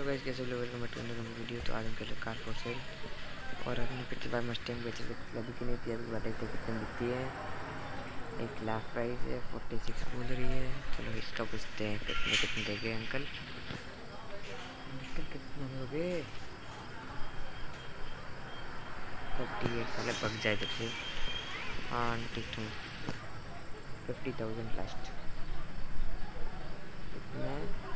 Guys कैसे लोग welcome back to another video. तो आज हम कर कार फॉर सेल और अपने 55 मस्टैंग बेचे अभी की नहीं थी, अभी बात देखते कितने बिकती है। 1 लाख प्राइस है, 46 बोल रही है। चलो इसका पूछते हैं कितने कितने देंगे अंकल। अंकल कितने हो गए? 38 साल पक जाए तब से। हाँ ठीक हूँ। 50,000 लास्ट कितना?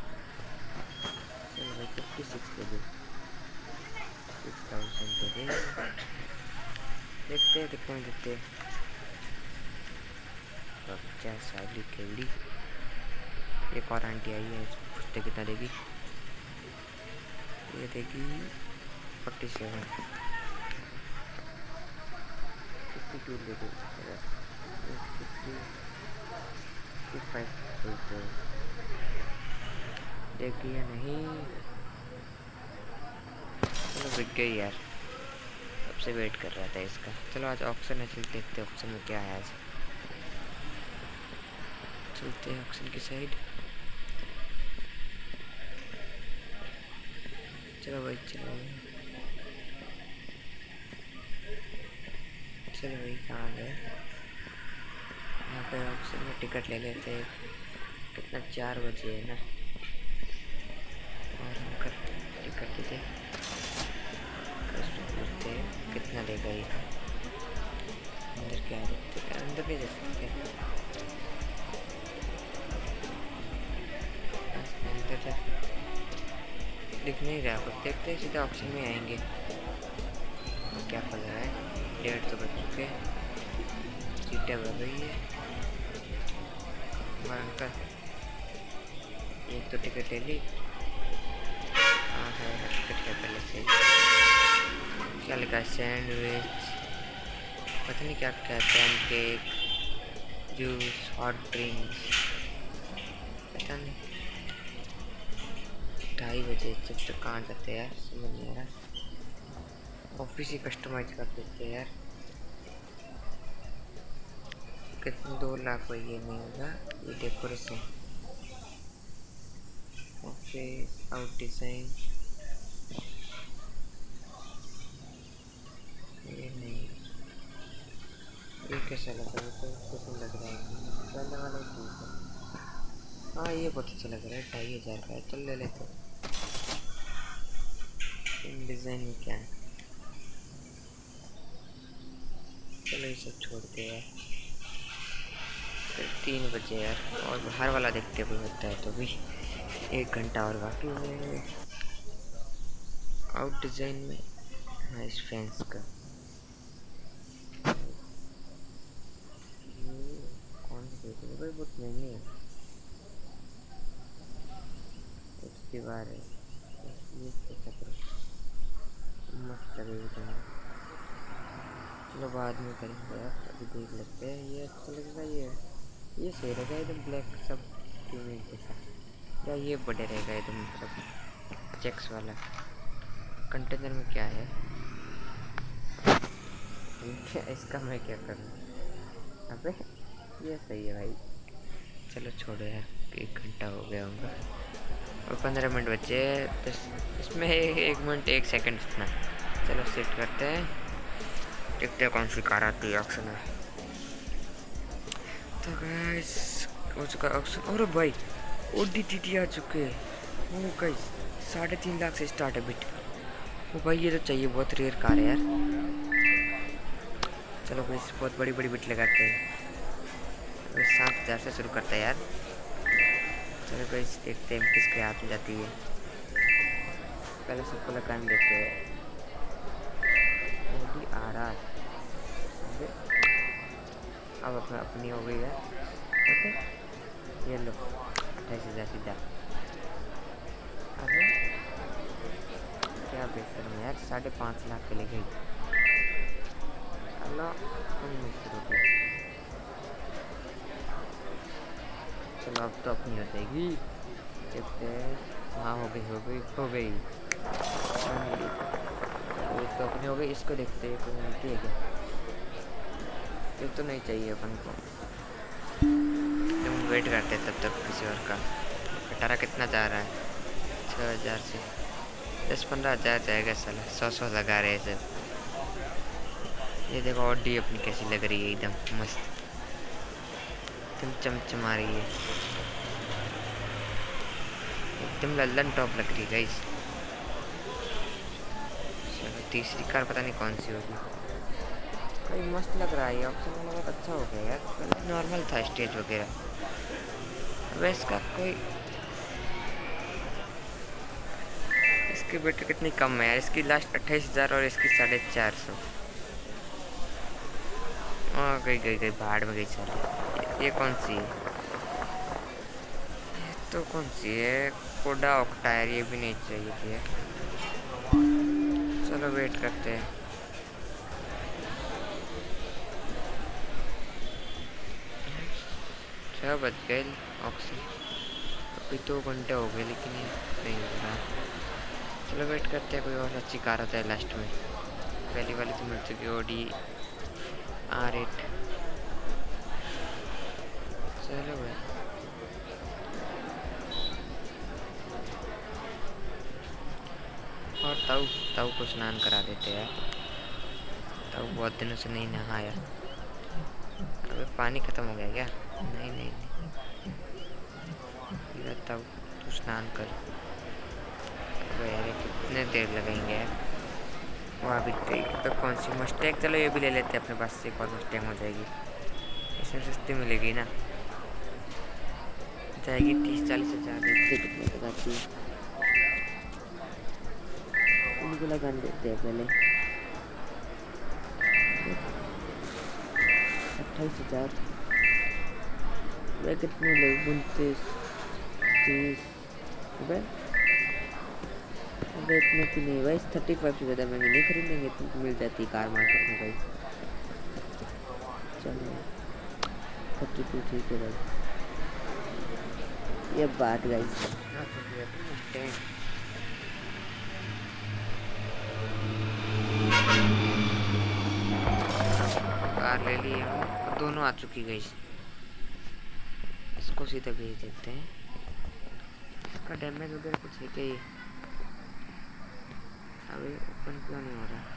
चलो भाई 56 दे दो, 6,000 दे दे। देखते हैं कितने में देते हैं। क्या साली केवड़ी। एक और आंटी आई है, इसको पूछते कितना देगी। ये देगी 47, 52 दे दो, 55 देगी या नहीं। चलो बिक गई यार, अब से वेट कर रहा था इसका। चलो आज ऑक्शन है, चल देखते हैं ऑक्शन में क्या है आज। चलते हैं ऑक्शन की साइड। चलो भाई चलो चलो भाई कहाँ गए? यहाँ पे ऑक्शन में टिकट ले लेते हैं। कितना 4 बजे है ना, और हम करते टिकट देते पूछते कितना देगा ये। अंदर क्या देखते हैं, अंदर नहीं जा सकते। अंदर जा दिख नहीं रहा कुछ, देखते हैं सीधा ऑप्शन में आएंगे। क्या पड़ रहा है? 1:30 तो बज चुके, सीटें बढ़ रही है। अंकल एक तो टिकट ले ली। हाँ है टिकट है पहले से। क्या लिखा है? सैंडविच, पता नहीं क्या क्या, पैनकेक, जूस, हॉट ड्रिंक्स, पता नहीं। 2:30 बजे जब तक कहाँ जाते हैं यार, समझ नहीं आ रहा। ऑफिस ही कस्टमाइज कर देते हैं यार। कितने 2 लाख हुई, ये नहीं होगा। ये डेकोरेशन, ऑफिस आउट डिज़ाइन, ये नहीं। ये कैसा लग रहा है? तो पसंद लग रहा है, पहले वाला ही ठीक है। हाँ ये बहुत अच्छा लग रहा है, 2,500 का है। चल ले लेते हैं। इन डिज़ाइन में क्या है? चलो ये सब छोड़ते हैं। फिर 3 बजे यार, और बाहर वाला देखते कोई होता है तो भी। 1 घंटा और बाकी है। आउट डिज़ाइन में नाइस फैंस का। कौन सी देखोगे भाई? बहुत महंगी है। उसकी बार है ये मस्त लगेगी तुम्हें। चलो बाद में करेंगे यार, अभी देख लेते हैं। ये अच्छा लगेगा, ये सही रहेगा एकदम ब्लैक सब फीमेल के साथ, या ये बड़े रहेगा एकदम सब चेक्स वाला। कंटेनर में क्या है? इसका मैं क्या करूँ? अबे ये सही है भाई। चलो छोड़ो यार, 1 घंटा हो गया होगा और 15 मिनट बचे। इसमें 1 मिनट 1 सेकंड इतना। चलो सेट करते हैं, देखते हैं कौन सी कार आती है ऑक्शन में। तो गाइस हो चुका ऑक्शन। और भाई ODTT आ चुके हैं। वो गाइस 3.5 लाख से स्टार्ट है बिट। वो भाई ये तो चाहिए, बहुत रेयर कार है यार। चलो गाइस बहुत बड़ी बड़ी बिट लगाते हैं। 7,000 से शुरू करते हैं यार। चलो गाइस देखते हैं किसके हाथ में जाती है। पहले सबको लगाने देते हैं। RR अब अपनी हो गई है। ओके ये लो 28,000 सीधा। अरे क्या बेहतर है यार, 5.5 लाख के ले गई। अल्लाह चलो अब तो अपनी हो जाएगी, देखते हैं। हाँ हो गई हो गई हो गई, तो अपनी हो गई। इसको देखते हैं कोई मिलती है क्या। ये तो नहीं चाहिए अपन को, हम वेट करते हैं तब तक किसी और का। कटारा कितना जा रहा है? 6,000 से 10-15 हज़ार जाएगा साला, 100 लगा रहे हैं सब। ये देखो ऑडी अपनी कैसी लग रही है, एकदम मस्त, एकदम चमचमा रही है, एकदम लल्लन टॉप लग रही है गाइस। चलो तीसरी कार पता नहीं कौन सी होगी। कोई मस्त लग रहा है, ऑप्शन वाला बहुत अच्छा हो गया यार, पहले नॉर्मल था स्टेज वगैरह। अब इसका कोई, इसकी बैटरी कितनी कम है यार, इसकी लास्ट 28,000 और इसकी 450। गई बाहर में गई सारी। ये कौन सी है? तो कौन सी है? कोडा ऑक्टायर, ये भी नहीं चाहिए थी। चलो वेट करते हैं। छः बज गए ऑक्सी, अभी 2 घंटे हो गए लेकिन ये नहीं हो रहा। चलो वेट करते हैं, कोई और अच्छी कार आता है लास्ट में। पहली वाली तो मिल चुकी ऑडी R8। चलो भाई, और ताऊ को स्नान करा देते हैं। ताऊ बहुत दिनों से नहीं नहाया। अबे पानी ख़त्म हो गया क्या? नहीं, ताऊ तू स्नान कर। अबे यार कितने देर लगेंगे यार, वहाँ भी गई। तो कौन सी मस्टैग, चलो ये भी ले लेते हैं अपने पास से, एक और मस्टैग हो जाएगी, इसमें सस्ती मिलेगी ना, जाएगी 30-40 हज़ार। देखते कितने तक आती है, उनको लगा देते हैं पहले। 28,000 वह कितने लोग, 29, 30। अबे इतने की नहीं भाई, 35 से ज़्यादा महंगी नहीं खरीदेंगे, तुमको मिल जाती कार मार्केट में भाई। चलो 32 ठीक है भाई, ये बात गाइस। कार ले लिए, दोनों आ चुकी गई। इसको सीधा भेज देते हैं। इसका डैमेज वगैरह कुछ है क्या? ये अभी ओपन क्यों नहीं हो रहा?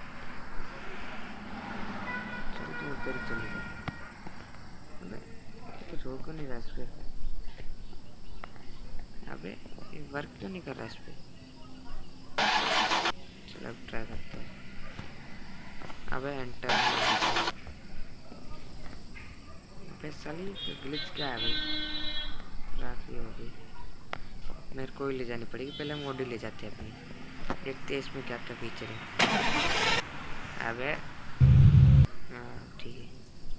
चल तो ऊपर चले जाए। तो छोड़ क्यों नहीं रहा इस पे? अबे ये वर्क क्यों नहीं कर रहा इस पे? चलो अब ट्राई करते हैं। अबे एंटर, अबे साली ग्लिच क्या है भाई? राखी होगी, मेरे को ही ले जानी पड़ेगी। पहले हम ऑडी ले जाते हैं अपनी, देखते हैं इसमें क्या क्या फीचर है। अबे हाँ ठीक है,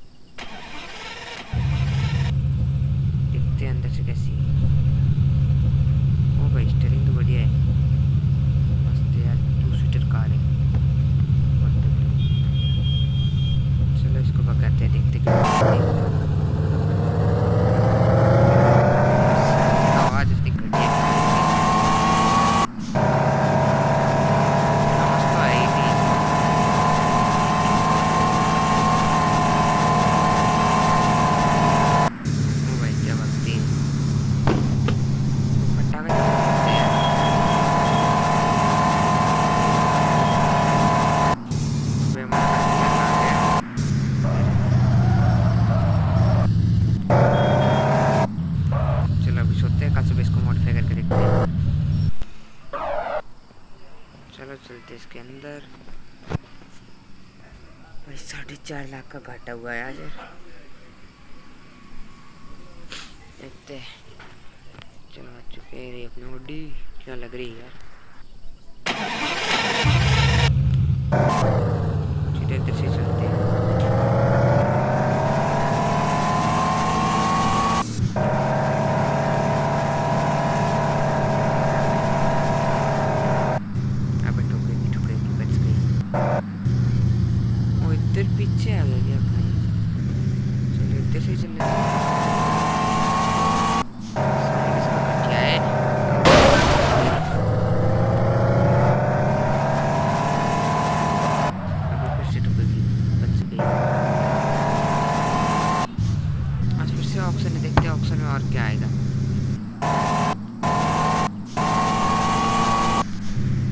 देखते हैं अंदर से कैसी है। ओ भाई स्टीयरिंग तो बढ़िया है, मस्त यार, 2 सीटर कार है। चलो इसको पकड़ते हैं, देखते क्या आवाज़ इतनी घटिया है। चलते इसके अंदर। भाई 4.5 लाख का घाटा हुआ है आज। देखते चलो आ चुके हैं अपनी ऑडी, क्या लग रही है यार, सीधे इधर से चलते हैं। पीछे आ गया क्या भाई? चलो इधर से चलने क्या है? अभी फिर से टुकेगी, बच गई। आज फिर से ऑक्शन है, देखते हैं ऑक्शन में और क्या आएगा।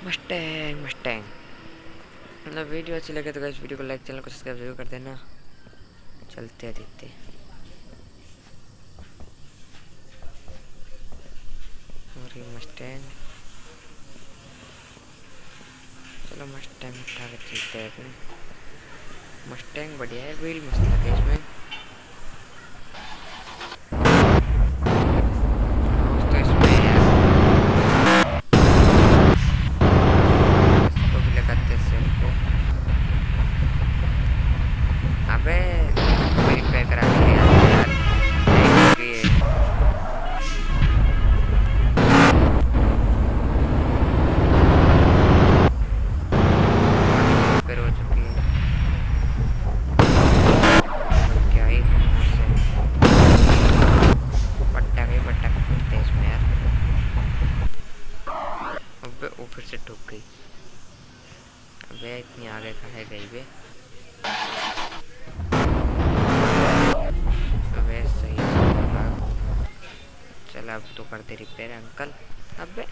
Mustang Mustang. मतलब वीडियो अच्छी लगे तो गाइस वीडियो को लाइक, चैनल को सब्सक्राइब जरूर कर देना। चलते हैं देखते हैं। और ये मस्टैंग, चलो मस्टैंग उठा के चलते हैं अपने। मस्टैंग बढ़िया है, व्हील मस्त लगे इसमें। तो इसमें इसको भी लगाते हैं सेल को। अबे रिपेयर करा के यार ऊपर से ठुक गई। अबे इतनी आगे कहाँ है गई बे। अबे सही चल अब तो कर दे रिपेयर अंकल। अबे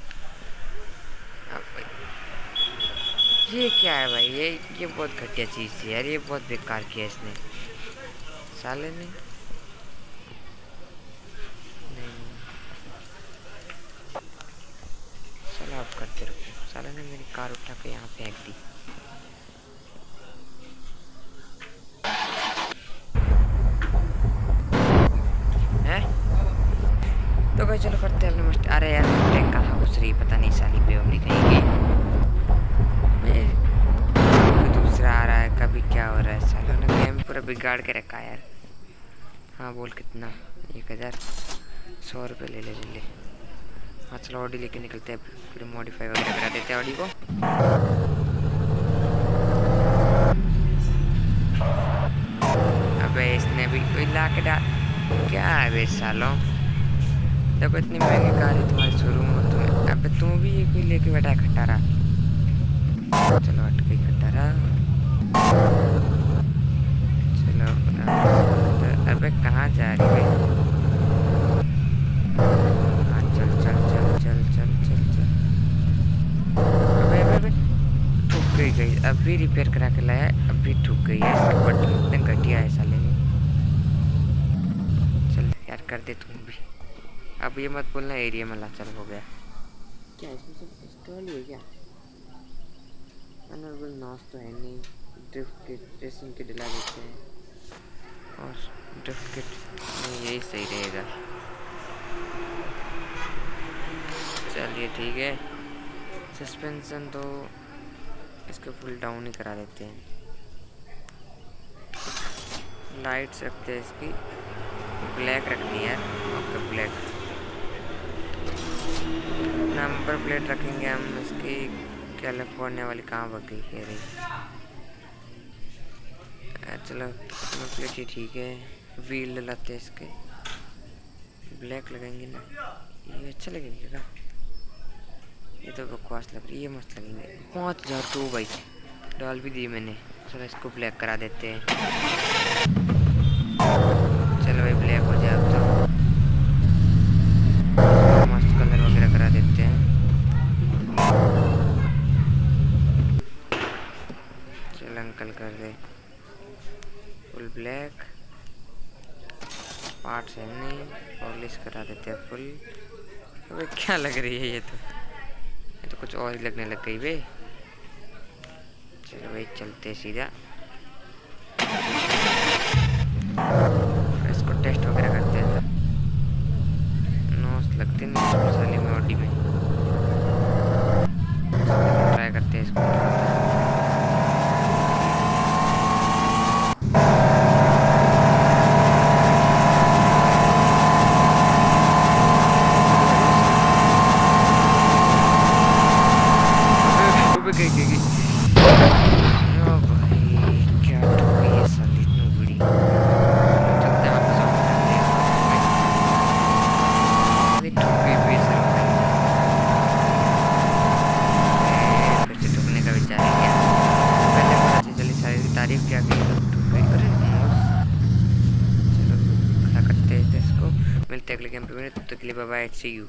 ये क्या है भाई, ये बहुत घटिया चीज़ थी यार, ये बहुत बेकार किया इसने साले ने। चलो आप करते रहो। साले ने मेरी कार उठा के यहाँ फेंक दी। हैं तो भाई चलो करते हैं अपने मस्त। अरे यार मस्टैंग कहाँ घुस रही पता नहीं, साली बेवली कहीं की। दूसरा आ रहा है, कभी क्या हो रहा है। सालों ने गेम पूरा बिगाड़ के रखा है यार। हाँ बोल कितना, 1100 रुपये ले ले। हाँ चलो ऑडी लेके निकलते हैं, फिर मॉडिफाई वगैरह करा देते हैं ऑडी को। अबे इसने भी कोई ला के डाल, क्या है बे सालों। देखो इतनी महंगी कार है तुम्हारे शोरूम में, तुम्हें अबे तुम भी ये कोई लेके बैठा है खटारा। चलो हट गई खटारा। चलो अबे कहाँ जा रही है। अबे ठुक गई। अभी रिपेयर करा के लाया, अभी ठुक गई है। इसका बटन इतना घटिया है साले ने। चल यार कर दे तुम भी। अब ये मत बोलना एरिया में ला। चल हो गया क्या, इसमें सब इंस्टॉल हुआ क्या। अनर्बल नॉस तो है नहीं। ड्रिफ्ट किट रेसिंग किट दिला देते हैं, और ड्रिफ्ट किट नहीं यही सही रहेगा। चलिए ठीक है। सस्पेंशन तो इसको फुल डाउन ही करा देते हैं। लाइट्स रखते हैं इसकी, ब्लैक रखनी है। Okay black. नंबर प्लेट रखेंगे हम इसकी, कैलिफोर्निया वाली कहाँ भाग गई कह रही। चलो नंबर प्लेट ही ठीक है। व्हील लगाते हैं इसके, ब्लैक लगाएंगे ना, ये अच्छा लगेगा क्या। ये तो बकवास लग रही है, ये मस्त लगेंगे। 5000 तो भाई डाल भी दी मैंने। चलो इसको ब्लैक करा देते हैं। चलो भाई ब्लैक हो जाए अब तो। मस्त कलर वगैरह करा देते हैं। चलो अंकल कर दे फुल ब्लैक। पार्ट्स है नहीं, पॉलिश करा देते हैं फुल। अबे क्या लग रही है ये तो कुछ और ही लगने लग गई बे। चलो भाई चलते सीधा, इसको टेस्ट वगैरह करते हैं। नोस लगते नहीं साले में ऑडी में। ट्राई करते हैं इसको। तारीफ क्या की, अरे चलो खड़ा करते हैं इसको। मिलते हैं अगले गेम पे, तब तक के लिए बाय बाय, सी यू।